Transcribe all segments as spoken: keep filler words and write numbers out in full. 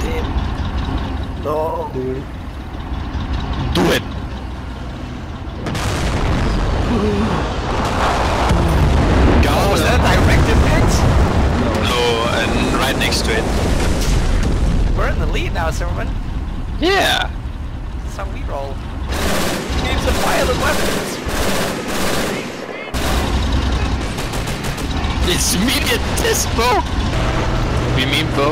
him. No. Do it. Do it. Go. Oh, was that a direct impact? No, and right next to it. We're in the lead now, Silverman. Yeah. That's how we roll. Games of violent weapons. It's immediate test, bro. We mean, bro.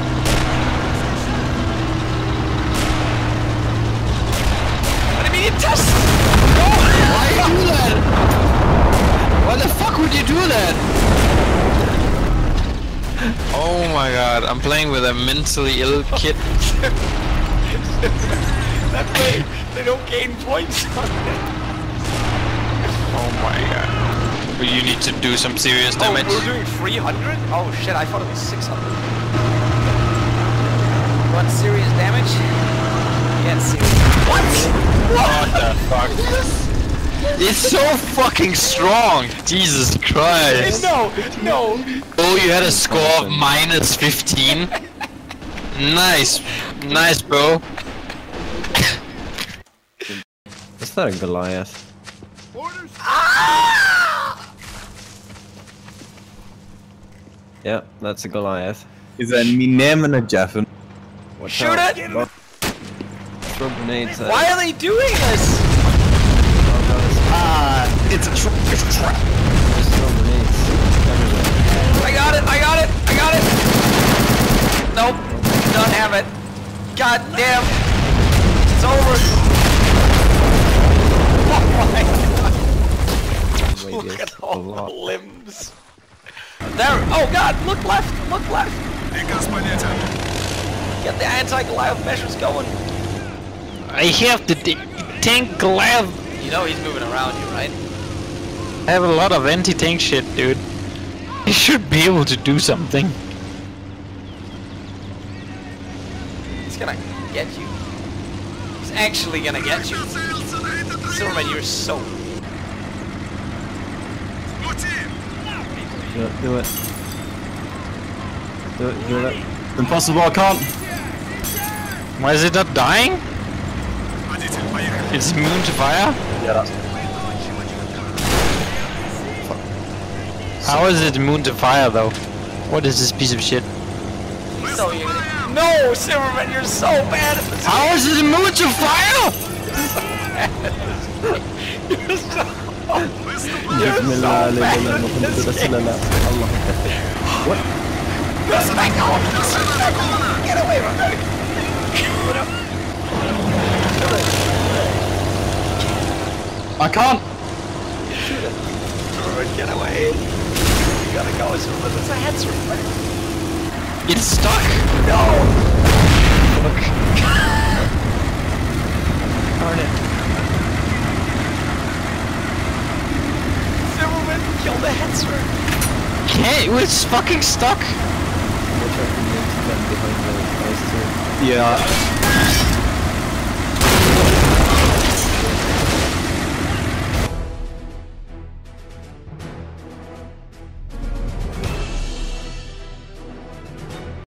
An immediate test. No. Why you do that? Why the fuck would you do that? Oh my god, I'm playing with a mentally ill kid. That way they don't gain points on it. Oh my god. But you need to do some serious damage. Oh, we're doing three hundred? Oh shit, I thought it was six hundred. Want serious damage? Yeah, serious. What? What the fuck? It's so fucking strong! Jesus Christ! No, no. Oh, you had a score of minus fifteen? Nice. Nice, bro. Is that a Goliath? Ah! Yeah, that's a Goliath. Is that me naming a Jeffin? Watch Shoot out. it! Throw grenades at Why it. are they doing this? Ah, it's a trap. It's a trap. Just throw grenades everywhere. I got it, I got it, I got it! Nope, don't have it. God damn. It's over. Oh my god. Look Radius at a all lot. the limbs. There, oh god, look left, look left. Get the anti-Goliath measures going. I have the tank Goliath. You know he's moving around you, right? I have a lot of anti-tank shit, dude. You should be able to do something. He's gonna get you. He's actually gonna get you. Silverman, you're so... Do it, do it. Do it, do it. Impossible, I can't. Why is it not dying? It's immune to fire? Yeah, that's... How is it immune to fire though? What is this piece of shit? So you... No, Silverman, you're so bad at this. How is it immune to fire? You're so... بسم الله لا اله الا الله محمد رسول الله الله يكفيك. What? Just back off! Get away from me! I can't. Get away! You gotta go, Silverman, there's a head's right. It's stuck. No! Look. Darn it. Silverman, kill the headser. Can't. It's fucking stuck. Watch out for the behind the ice too. Yeah.